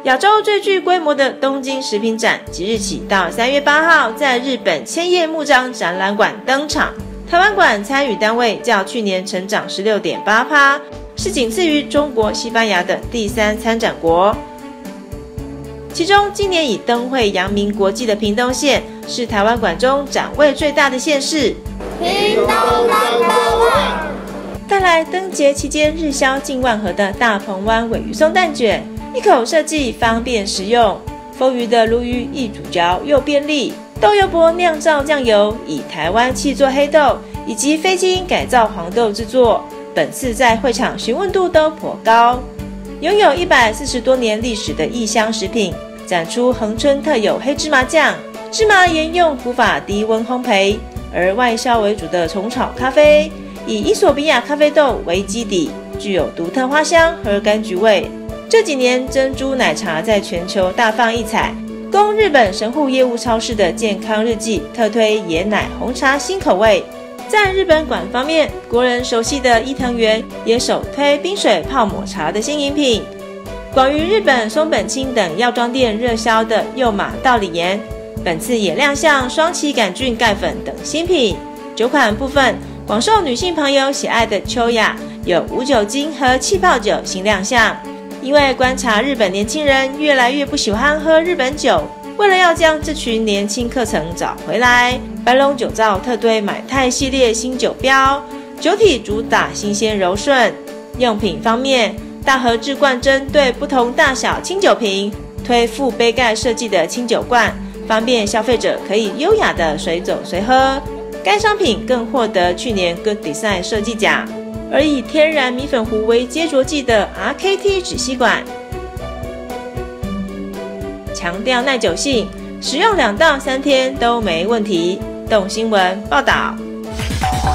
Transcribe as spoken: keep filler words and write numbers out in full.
亚洲最具规模的东京食品展即日起到三月八号在日本千叶幕张展览馆登场。台湾馆参与单位较去年成长 百分之十六点八， 是仅次于中国、西班牙的第三参展国。其中今年以灯会扬名国际的屏东县是台湾馆中展位最大的县市。 屏东 number one。 带来灯节期间日销近万盒的大鹏湾鲔鱼松蛋卷，一口设计方便实用，丰腴的鲈鱼易煮嚼又便利。豆油伯酿造酱油以台湾气作黑豆以及非基因改造黄豆制作，本次在会场询问度都颇高。拥有一百四十多年历史的异乡食品，展出恒春特有黑芝麻酱，芝麻沿用古法低温烘焙，而外销为主的虫草咖啡以伊索比亚咖啡豆为基底，具有独特花香和柑橘味。这几年珍珠奶茶在全球大放异彩，供日本神户业务超市的健康日记特推椰奶红茶新口味。在日本馆方面，国人熟悉的伊藤园也首推冰水泡抹茶的新饮品。广于日本松本清等药妆店热销的幼马道理盐，本次也亮相双歧杆菌钙粉等新品。酒款部分，广受女性朋友喜爱的秋雅有无酒精和气泡酒新亮相。因为观察日本年轻人越来越不喜欢喝日本酒，为了要将这群年轻客层找回来，白龙酒造特推买泰系列新酒标，酒体主打新鲜柔顺。用品方面，大和制罐针对不同大小清酒瓶推附杯盖设计的清酒罐，方便消费者可以优雅的随走随喝。该商品更获得去年 Good Design 设计奖。而以天然米粉糊为接着剂的 R K T 纸吸管，强调耐久性，使用两到三天都没问题。动新闻报道。